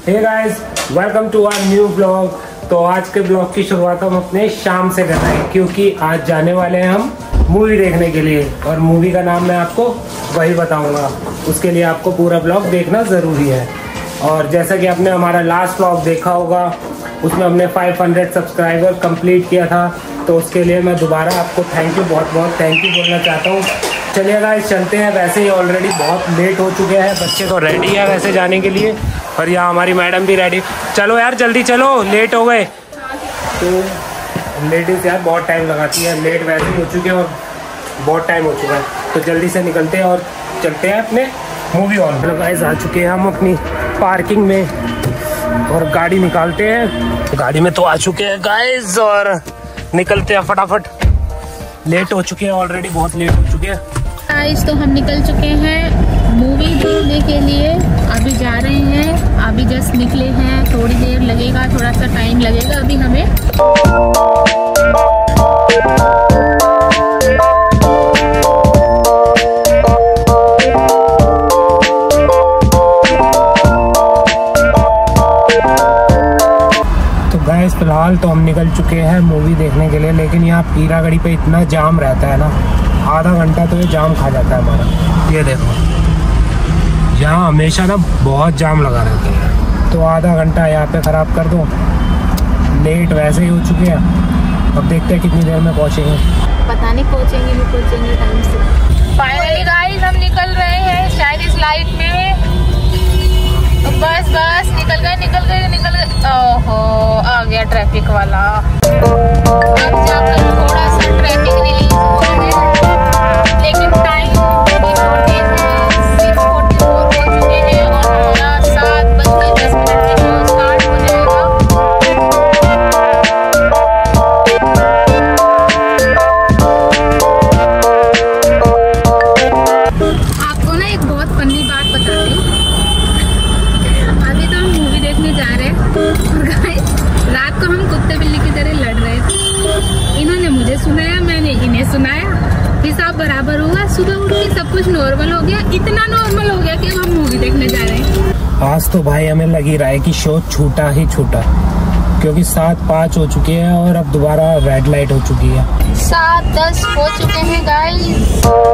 Hey guys, welcome to our new blog. तो आज के ब्लॉग की शुरुआत हम अपने शाम से कर रहे हैं, क्योंकि आज जाने वाले हैं हम मूवी देखने के लिए, और मूवी का नाम मैं आपको वही बताऊंगा। उसके लिए आपको पूरा ब्लॉग देखना ज़रूरी है। और जैसा कि आपने हमारा लास्ट ब्लॉग देखा होगा, उसमें हमने 500 सब्सक्राइबर कंप्लीट किया था, तो उसके लिए मैं दोबारा आपको बहुत बहुत थैंक यू बोलना चाहता हूँ। चलिए गाइस, चलते हैं। वैसे ही ऑलरेडी बहुत लेट हो चुके हैं, बच्चे तो रेडी है वैसे जाने के लिए, और यहाँ हमारी मैडम भी रेडी। चलो यार जल्दी चलो, लेट हो गए। तो लेडीज़ यार बहुत टाइम लगाती है, लेट वैसे ही हो चुके हैं और बहुत टाइम हो चुका है, तो जल्दी से निकलते हैं और चलते हैं अपने मूवी हॉल में। गाइस आ चुके हैं हम अपनी पार्किंग में और गाड़ी निकालते हैं। गाड़ी में तो आ चुके हैं गाइस और निकलते हैं फटाफट। लेट हो चुके हैं ऑलरेडी, बहुत लेट हो चुके हैं गाइस। तो हम निकल चुके हैं मूवी देखने के लिए, अभी जा रहे हैं, अभी जस्ट निकले हैं। थोड़ी देर लगेगा, थोड़ा सा टाइम लगेगा अभी हमें। तो गाइस फिलहाल तो हम निकल चुके हैं मूवी देखने के लिए, लेकिन यहाँ पीरागढ़ी पे इतना जाम रहता है ना, आधा घंटा तो ये जाम खा जाता है हमारा। ये देखो, यहाँ हमेशा ना बहुत जाम लगा रहता है, तो आधा घंटा यहाँ पे ख़राब कर दो। लेट वैसे ही हो चुके हैं, अब देखते हैं कितनी देर में पहुँचेंगे। पता नहीं पहुँचेंगे नहीं पहुँचेंगे टाइम से। फाइनली गाइस हम निकल रहे हैं शायद इस लाइट में। तो बस निकल गए। ओहो, आ गया ट्रैफिक वाला। अब जाकर थोड़ा सा ट्रैफिक रिलीज हुआ है, लेकिन टाइम 6:44 हो चुके हैं और हमारा 7:10 में स्टार्ट हो जाएगा। आपको ना एक बहुत फनी बात बताती हूँ। अभी तो हम मूवी देखने जा रहे हैं और गाइस रात को हम कुत्ते बिल्ली की तरह लड़ रहे थे। इन्होंने मुझे सुनाया, मैंने इन्हें सुनाया, हिसाब बराबर हुआ। सुबह उठ के सब कुछ नॉर्मल हो गया, इतना नॉर्मल हो गया कि हम मूवी देखने जा रहे हैं। आज तो भाई हमें लगी रहा है कि शो छूटा ही छूटा, क्योंकि 7:05 हो चुके हैं और अब दोबारा रेड लाइट हो चुकी है। 7:10 हो चुके हैं गाइस।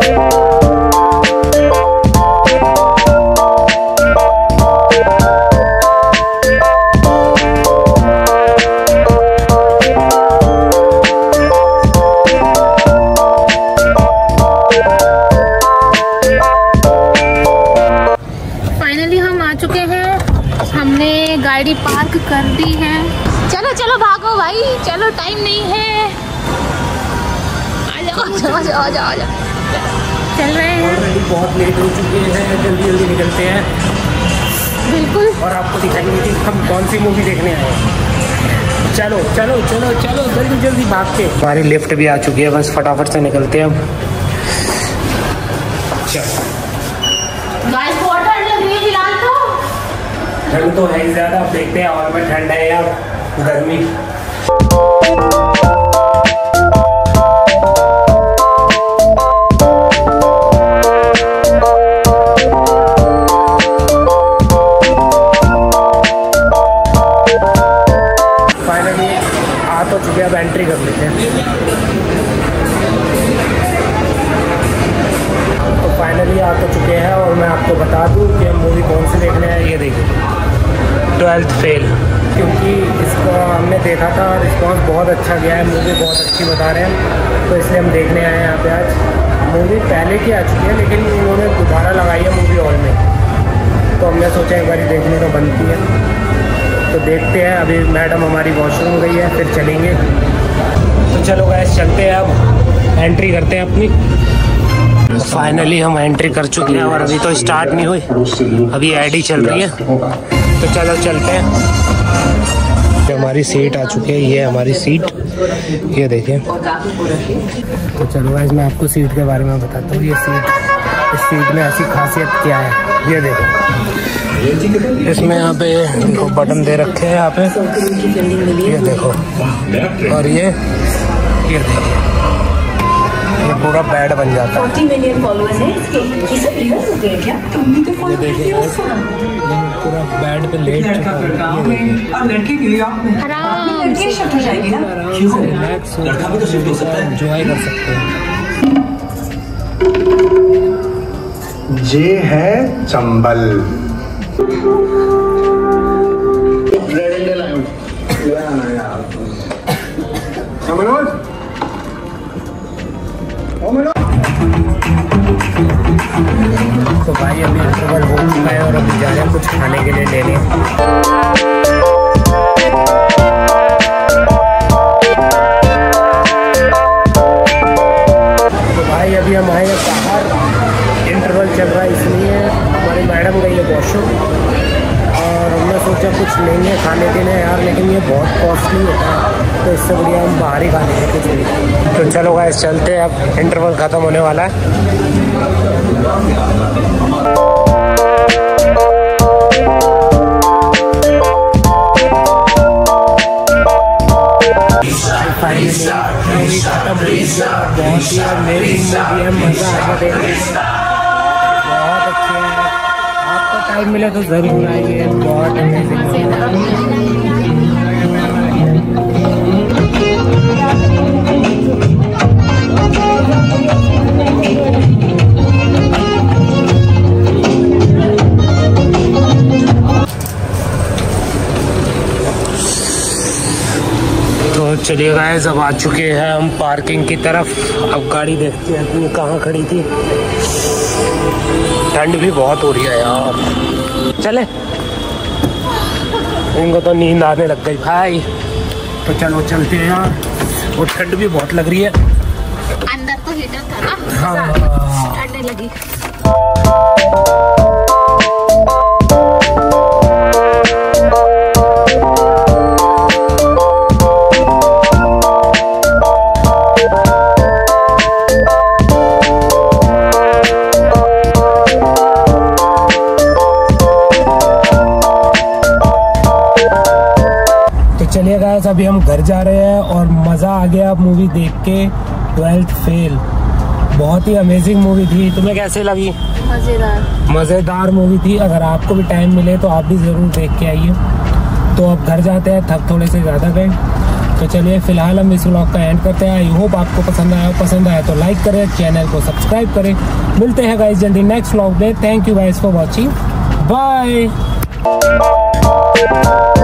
गाड़ी पार्क कर दी है। चलो चलो भागो भाई, चलो टाइम नहीं है। आ जाओ। चल रहे हैं, ऑलरेडी बहुत लेट हो चुके हैं, जल्दी निकलते हैं। बिल्कुल, और आपको दिखाएंगे कि हम कौन सी मूवी देखने आए हैं। चलो जल्दी भाग के। हमारी लिफ्ट भी आ चुकी है, बस फटाफट से निकलते हैं अब। चलो ठंड तो है ही ज़्यादा, अब देखते हैं और में ठंड है या गर्मी। फाइनली आ तो चुके, अब एंट्री कर लेते हैं। तो फाइनली आ तो चुके हैं और मैं आपको बता दूं कि हम मूवी कौन सी देखने हैं। ये देखिए, 12th फेल, क्योंकि इसको हमने देखा था, रिस्पांस बहुत अच्छा गया है, मूवी बहुत अच्छी बता रहे हैं, तो इसलिए हम देखने आए हैं यहाँ पे आज। मूवी पहले की आ चुकी है, लेकिन उन्होंने दोबारा लगाई है मूवी हॉल में, तो हमने सोचा एक बार देखने तो बनती है, तो देखते हैं। अभी मैडम हमारी वॉशरूम गई है, फिर चलेंगे। तो चलो गाइस चलते हैं, अब एंट्री करते हैं अपनी। फाइनली हम एंट्री कर चुके हैं और अभी तो स्टार्ट नहीं हुई, अभी ऐड ही चल रही है, तो चलो चलते हैं। हमारी सीट आ चुकी है, ये हमारी सीट, ये देखिए। तो चलो गाइस मैं आपको सीट के बारे में बताता हूँ। ये सीट, इस सीट में ऐसी खासियत क्या है, ये देखो, इसमें यहाँ पे देखो बटन दे रखे हैं यहाँ पे, ये देखो, और ये देखिए, ये पूरा बेड बन जाता है। 40 मिलियन फॉलोअर्स हैं इसके। ये सब रियल हो गए क्या? तुमने तो ये देखिए पूरा बेड पे लेट चुका है और लड़की न्यूयॉर्क में। आराम लड़की शिफ्ट हो जाएगी ना? क्यों? लड़का भी तो शिफ्ट हो सकता है, एंजॉय कर सकते हैं। ये है चंबल। तो भाई अभी इंटरवल हो चुका है और अभी जा रहे हैं कुछ खाने के लिए लेने। तो भाई अभी हम आए हैं बाहर, इंटरवल चल रहा है इसलिए हमारी मैडम गई है वॉशरूम और हमने सोचा कुछ लेंगे खाने पीने यार, लेकिन ये बहुत कॉस्टली होता है तो इससे बढ़िया हम बाहर ही खा लेंगे कुछ भी। तो चलो गाइस चलते हैं, अब इंटरवल ख़त्म होने वाला है। बहुत ही अमेजिंग मूवी है, मज़ा आ गया देखने में, बहुत अच्छी है। आपको टाइम मिले तो ज़रूर आइए, बहुत अमेजिंग मूवी है। तो चलिए गाइस अब आ चुके हैं हम पार्किंग की तरफ। अब गाड़ी देखते हैं कि कहाँ खड़ी थी। ठंड भी बहुत हो रही है यार, चले इनको तो नींद आने लग गई भाई। तो चलो चलते हैं यार, और ठंड भी बहुत लग रही है। अंदर तो हीटर था ना, हाँ ठंड लगी। चलिए गाइस अभी हम घर जा रहे हैं और मज़ा आ गया मूवी देख के। 12th फेल बहुत ही अमेजिंग मूवी थी। तुम्हें कैसे लगी? मज़ेदार मूवी थी। अगर आपको भी टाइम मिले तो आप भी ज़रूर देख के आइए। तो अब घर जाते हैं, थक थोड़े से ज़्यादा गए। तो चलिए फिलहाल हम इस व्लॉग का एंड करते हैं। आई होप आपको पसंद आया तो लाइक करें, चैनल को सब्सक्राइब करें। मिलते हैं गाइस जल्दी नेक्स्ट व्लॉग में। Thank you guys for watching, bye.